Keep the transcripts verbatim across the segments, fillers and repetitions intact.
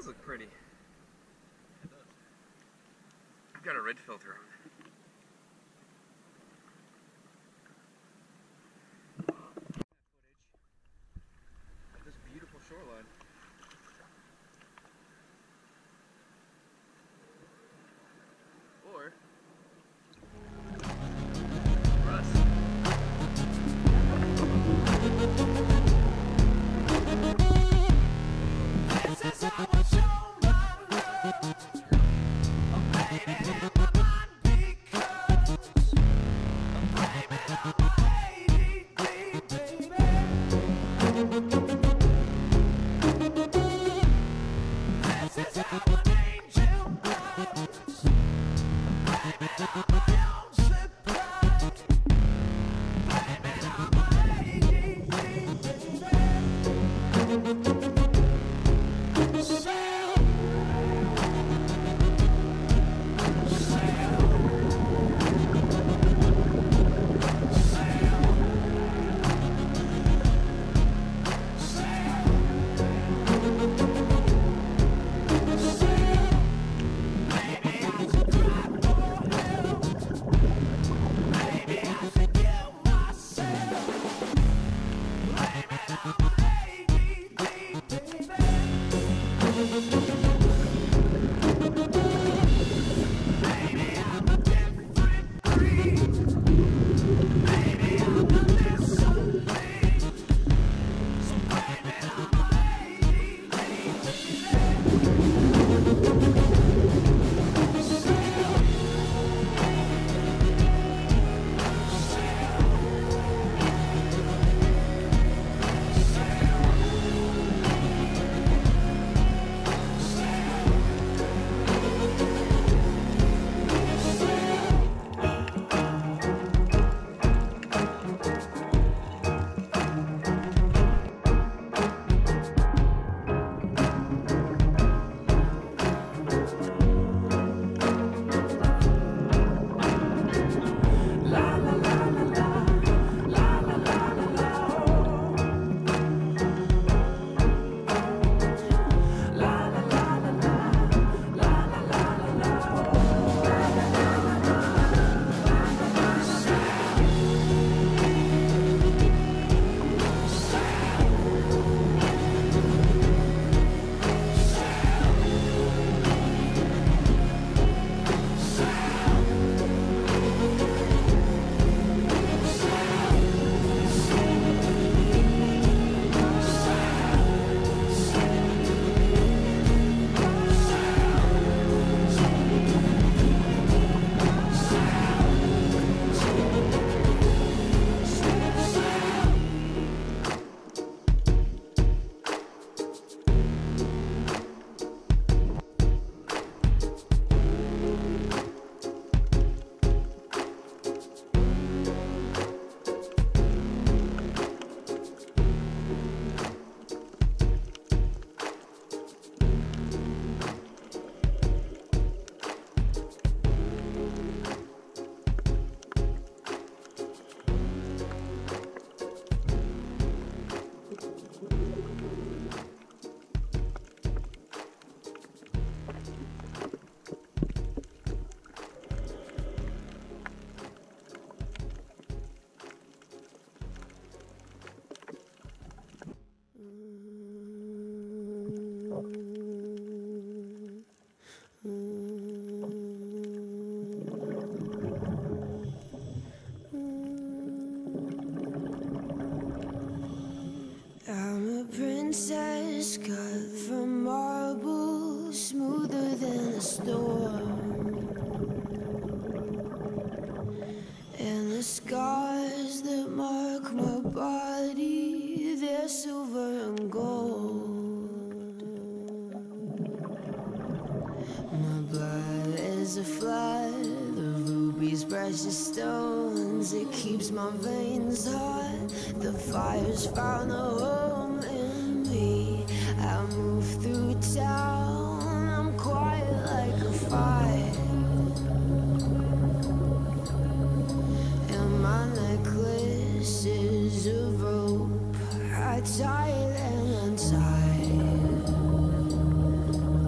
does look pretty. It does. I've got a red filter on. Footage of this beautiful shoreline. Or for us. This is how I show my love. I'm blaming it on my mind because I'm blaming it on my A D D, baby. This is how an angel loves. I'm blaming it on my own supply. Blaming it on my A D D, baby. I'm a princess cut from marble, smoother than a storm. And the scars that mark my body, they're silver and gold. My blood is a flood, the rubies, precious stones. It keeps my veins hot. The fire's found a home in me. I move through town, I'm quiet like a fire. And my necklace is of rope, I tie it and untie.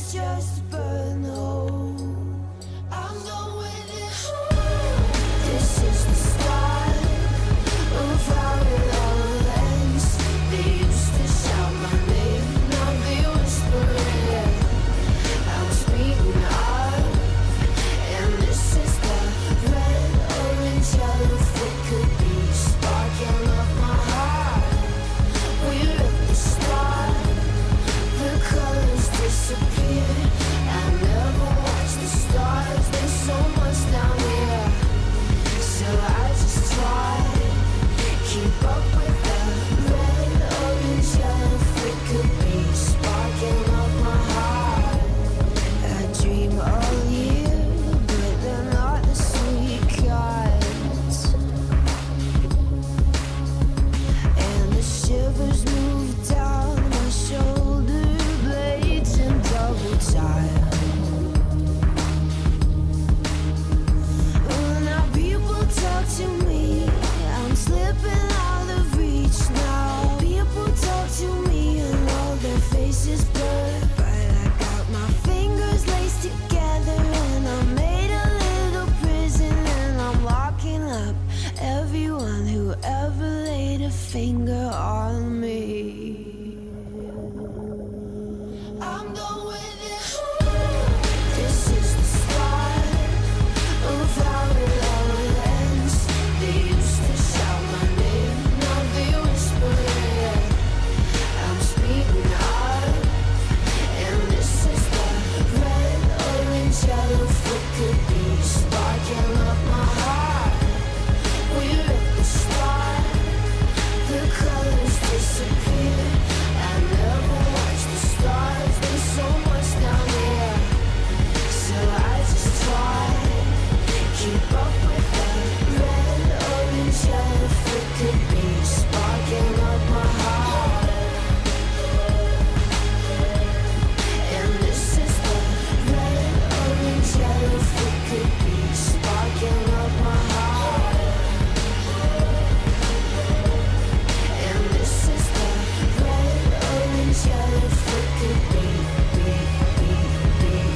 is just burn hole. I'm going in. This is the start of how it all ends. They used to shout my name, now they whisper it. I'm speaking up, and this is the red, orange, yellow flicker beat sparking up my heart. We're at the start, the colors disappear. I never watch the stars, there's so much down here. So I just try, keep up with the red, orange, yellow flicker beat sparking up my heart. I dream all year, but they're not the sweet kinds. And the shivers move down my shoulder blades in double time. Oh, now people talk to me, I'm slipping out of reach now. People talk to me and all their faces blur, but I got my fingers laced together and I made a little prison, and I'm locking up everyone who ever laid a finger on me. I'm going in. This is the start of how it all ends. They used to shout my name, now they whisper it. I'm speaking up, and this is the red, orange, yellow flicker beat sparking up my heart. We're at the start, the colors disappear. I never watch the stars, there's so much down here. So I just try, keep up with the red, orange, yellow flicker beat sparking up my heart. And this is the red, orange, yellow flicker beat sparking up my heart. And this is the red, orange, yellow flicker beat, beat, beat, beat.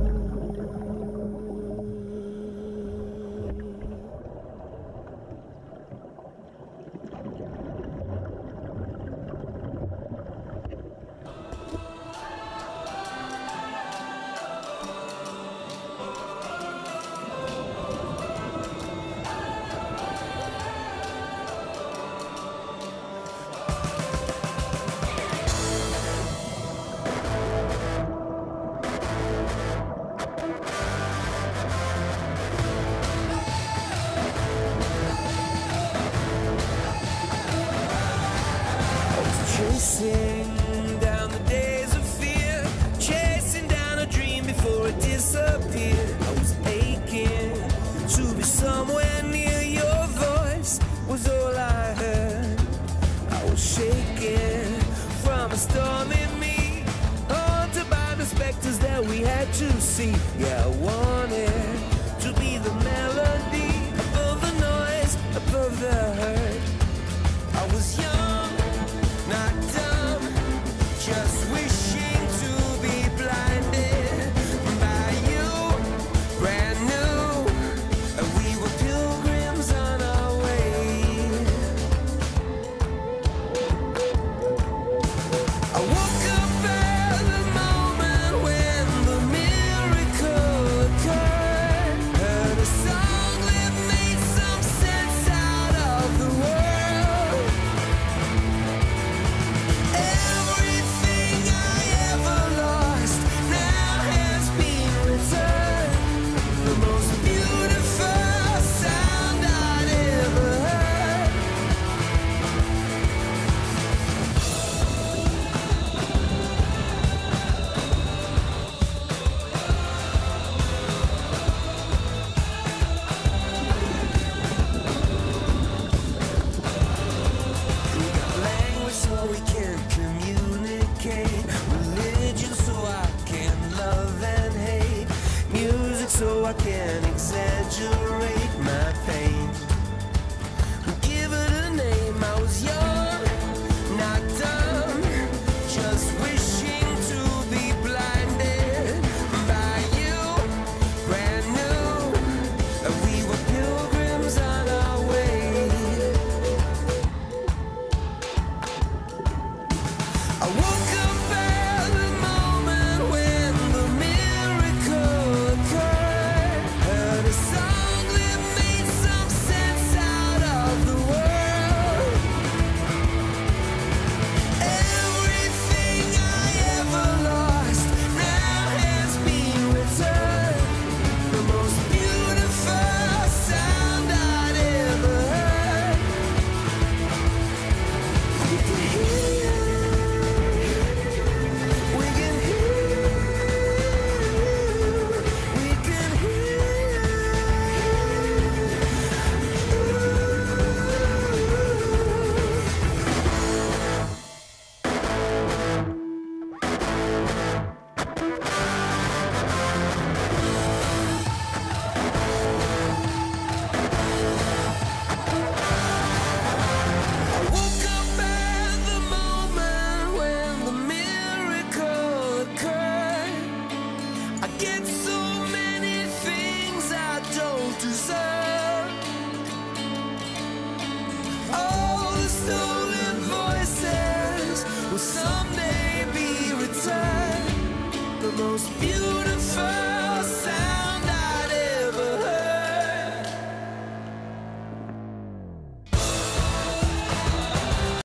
Chasing down the days of fear, chasing down a dream before it disappeared. I was aching to be somewhere near. Your voice was all I heard. I was shaking from a storm in me, haunted by the specters that we had to see. Yeah, I wanted to be the melody above the noise, above the hurt. I was young, not dumb, just wishing to be blinded by you, brand new, and we were pilgrims on our way. I woke up at the moment when the miracle occurred, heard a song that made some sense out of the world. Everything I ever lost now has been returned. The most beautiful sound I'd ever heard. We got language so we can communicate, religion so I can love and hate, music so I can exaggerate my pain.